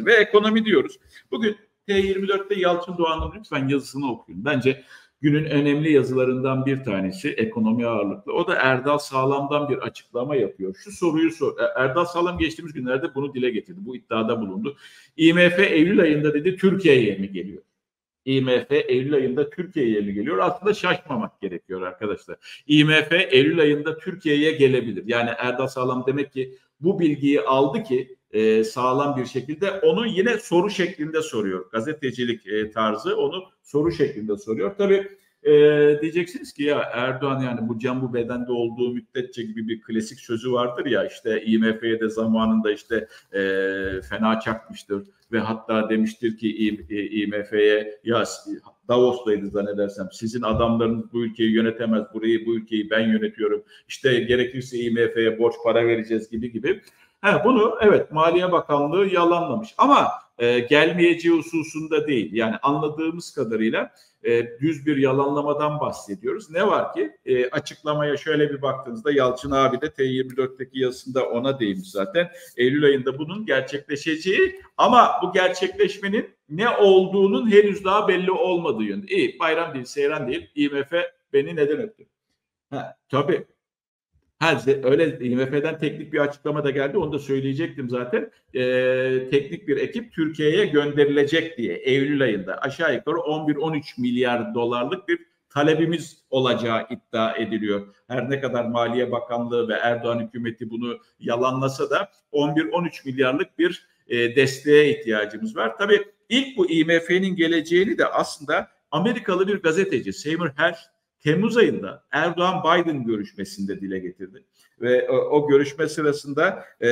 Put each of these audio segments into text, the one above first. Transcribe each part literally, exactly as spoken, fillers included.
ve ekonomi diyoruz. Bugün T yirmi dörtte Yalçın Doğan'ın lütfen yazısını okuyun. Bence günün önemli yazılarından bir tanesi, ekonomi ağırlıklı. O da Erdal Sağlam'dan bir açıklama yapıyor. Şu soruyu sor. Erdal Sağlam geçtiğimiz günlerde bunu dile getirdi. Bu iddiada bulundu. I M F Eylül ayında dedi Türkiye'ye mi geliyor? I M F Eylül ayında Türkiye'ye mi geliyor? Aslında şaşmamak gerekiyor arkadaşlar. I M F Eylül ayında Türkiye'ye gelebilir. Yani Erdal Sağlam demek ki bu bilgiyi aldı ki e, sağlam bir şekilde onu yine soru şeklinde soruyor. Gazetecilik e, tarzı onu soru şeklinde soruyor. Tabii e, diyeceksiniz ki ya Erdoğan yani bu can bu bedende olduğu müddetçe gibi bir klasik sözü vardır ya işte I M F'ye de zamanında işte e, fena çakmıştır ve hatta demiştir ki I M F'ye ya Davos'taydı zannedersem sizin adamlarınız bu ülkeyi yönetemez, burayı bu ülkeyi ben yönetiyorum işte gerekirse I M F'ye borç para vereceğiz gibi gibi. Ha, bunu evet Maliye Bakanlığı yalanlamış ama e, gelmeyeceği hususunda değil. Yani anladığımız kadarıyla e, düz bir yalanlamadan bahsediyoruz. Ne var ki e, açıklamaya şöyle bir baktığınızda Yalçın abi de T yirmi dörtteki yazısında ona değinmiş zaten. Eylül ayında bunun gerçekleşeceği ama bu gerçekleşmenin ne olduğunun henüz daha belli olmadığı yönde. İyi bayram değil, seyran değil. I M F beni neden öptü? Ha, tabii. Ha, öyle I M F'den teknik bir açıklama da geldi. Onu da söyleyecektim zaten. Ee, teknik bir ekip Türkiye'ye gönderilecek diye Eylül ayında aşağı yukarı on bir on üç milyar dolarlık bir talebimiz olacağı iddia ediliyor. Her ne kadar Maliye Bakanlığı ve Erdoğan hükümeti bunu yalanlasa da on bir on üç milyarlık bir e, desteğe ihtiyacımız var. Tabii ilk bu I M F'nin geleceğini de aslında Amerikalı bir gazeteci Seymour Hersh Temmuz ayında Erdoğan-Biden görüşmesinde dile getirdi. Ve o, o görüşme sırasında e,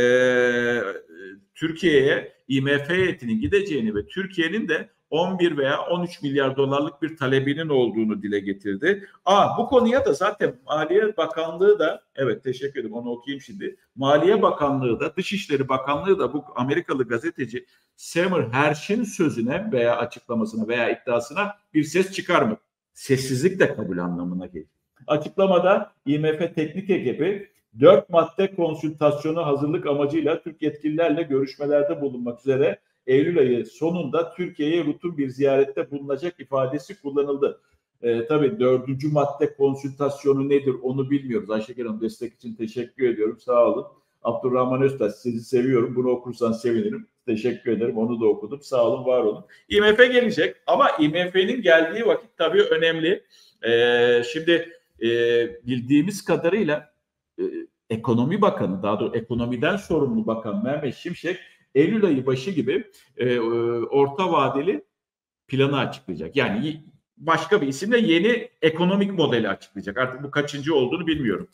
Türkiye'ye I M F heyetinin gideceğini ve Türkiye'nin de on bir veya on üç milyar dolarlık bir talebinin olduğunu dile getirdi. Aa, bu konuya da zaten Maliye Bakanlığı da evet teşekkür ederim onu okuyayım şimdi. Maliye Bakanlığı da Dışişleri Bakanlığı da bu Amerikalı gazeteci Seymour Hersh'in sözüne veya açıklamasına veya iddiasına bir ses çıkarmadı. Sessizlik de kabul anlamına gelir. Açıklamada I M F Teknik Ekibi dört madde konsültasyonu hazırlık amacıyla Türk yetkililerle görüşmelerde bulunmak üzere Eylül ayı sonunda Türkiye'ye rutin bir ziyarette bulunacak ifadesi kullanıldı. Ee, tabii dördüncü madde konsültasyonu nedir onu bilmiyoruz. Ayşegül Hanım destek için teşekkür ediyorum. Sağ olun. Abdurrahman Öztaş sizi seviyorum. Bunu okursan sevinirim. Teşekkür ederim. Onu da okudum. Sağ olun, var olun. I M F gelecek ama I M F'nin geldiği vakit tabii önemli. Ee, şimdi e, bildiğimiz kadarıyla e, Ekonomi Bakanı, daha doğrusu ekonomiden sorumlu bakan Mehmet Şimşek Eylül ayı başı gibi e, orta vadeli planı açıklayacak. Yani başka bir isimle yeni ekonomik modeli açıklayacak. Artık bu kaçıncı olduğunu bilmiyorum.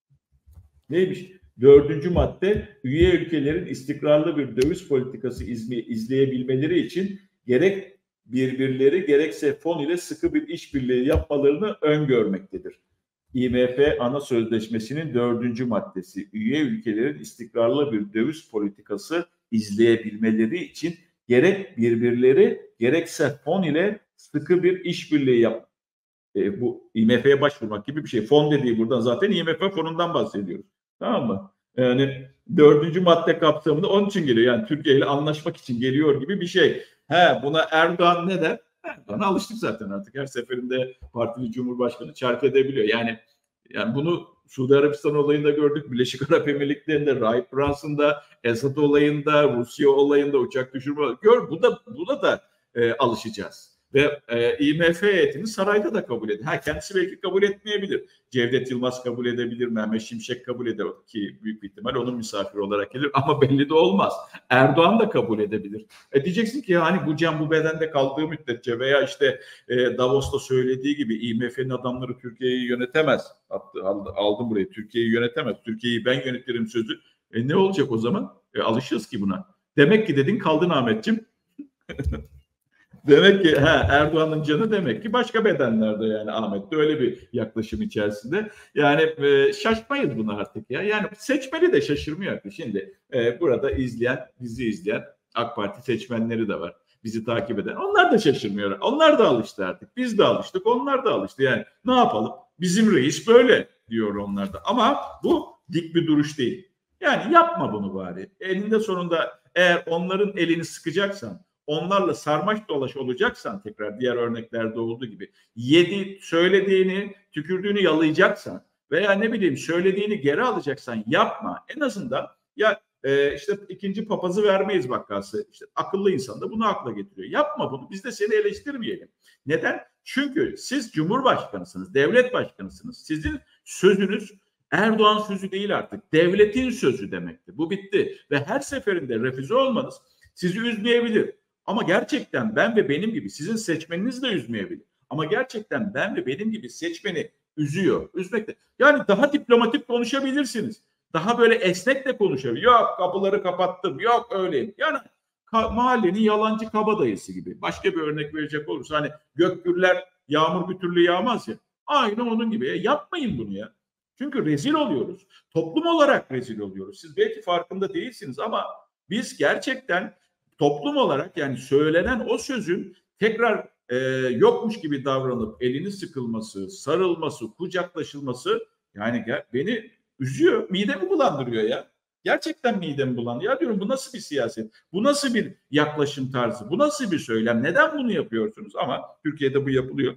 Neymiş? Dördüncü madde, üye ülkelerin istikrarlı bir döviz politikası izleyebilmeleri için gerek birbirleri gerekse fon ile sıkı bir işbirliği yapmalarını öngörmektedir. I M F ana sözleşmesinin dördüncü maddesi, üye ülkelerin istikrarlı bir döviz politikası izleyebilmeleri için gerek birbirleri gerekse fon ile sıkı bir işbirliği yap. E, bu I M F'ye başvurmak gibi bir şey. Fon dediği buradan zaten I M F fonundan bahsediyoruz. Tamam mı? Yani dördüncü madde kapsamında onun için geliyor. Yani Türkiye ile anlaşmak için geliyor gibi bir şey. He, buna Erdoğan ne der? Erdoğan'a alıştık zaten artık. Her seferinde partili cumhurbaşkanı çark edebiliyor. Yani yani bunu Suudi Arabistan olayında gördük. Birleşik Arap Emirlikleri'nde, Rahip Branson'da, Esad olayında, Rusya olayında uçak düşürme. Gör, bu da buna da e, alışacağız. Ve e, I M F heyetini sarayda da kabul ediyor. Ha, kendisi belki kabul etmeyebilir. Cevdet Yılmaz kabul edebilir, Mehmet Şimşek kabul eder ki büyük bir ihtimal onun misafiri olarak gelir ama belli de olmaz. Erdoğan da kabul edebilir. E diyeceksin ki hani bu can bu bedende kaldığı müddetçe veya işte e, Davos'ta söylediği gibi I M F'nin adamları Türkiye'yi yönetemez. Aldım burayı. Türkiye'yi yönetemez. Türkiye'yi ben yönetirim sözü. E ne olacak o zaman? E, alışırız ki buna. Demek ki dedin kaldın Ahmetciğim. Demek ki he, Erdoğan'ın canı demek ki başka bedenlerde yani Ahmet de öyle bir yaklaşım içerisinde. Yani e, şaşmayız buna artık ya. Yani seçmeni de şaşırmıyor artık. Şimdi e, burada izleyen, bizi izleyen AK Parti seçmenleri de var. Bizi takip eden. Onlar da şaşırmıyor. Onlar da alıştı artık. Biz de alıştık. Onlar da alıştı. Yani ne yapalım? Bizim reis böyle diyor onlar da. Ama bu dik bir duruş değil. Yani yapma bunu bari. Eninde sonunda eğer onların elini sıkacaksan, onlarla sarmaş dolaş olacaksan, tekrar diğer örneklerde olduğu gibi yedi söylediğini, tükürdüğünü yalayacaksan veya ne bileyim söylediğini geri alacaksan yapma. En azından ya e, işte ikinci papazı vermeyiz vakası. İşte akıllı insan da bunu akla getiriyor. Yapma bunu. Biz de seni eleştirmeyelim. Neden? Çünkü siz Cumhurbaşkanısınız, devlet başkanısınız. Sizin sözünüz Erdoğan sözü değil artık. Devletin sözü demektir. Bu bitti. Ve her seferinde refüze olmanız sizi üzmeyebilir. Ama gerçekten ben ve benim gibi sizin seçmeniniz de üzmeyebilir. Ama gerçekten ben ve benim gibi seçmeni üzüyor. Üzmekte. Yani daha diplomatik konuşabilirsiniz. Daha böyle esnek de konuşabilir. Yok kapıları kapattım. Yok öyle. Yani ka- mahallenin yalancı kabadayısı gibi. Başka bir örnek verecek olursa hani gökgürler yağmur bir türlü yağmaz ya. Aynı onun gibi. Ya, yapmayın bunu ya. Çünkü rezil oluyoruz. Toplum olarak rezil oluyoruz. Siz belki farkında değilsiniz ama biz gerçekten toplum olarak yani söylenen o sözün tekrar e, yokmuş gibi davranıp elini sıkılması, sarılması, kucaklaşılması yani beni üzüyor, midemi bulandırıyor ya. Gerçekten midemi bulandırıyor. Ya diyorum bu nasıl bir siyaset? Bu nasıl bir yaklaşım tarzı? Bu nasıl bir söylem? Neden bunu yapıyorsunuz? Ama Türkiye'de bu yapılıyor.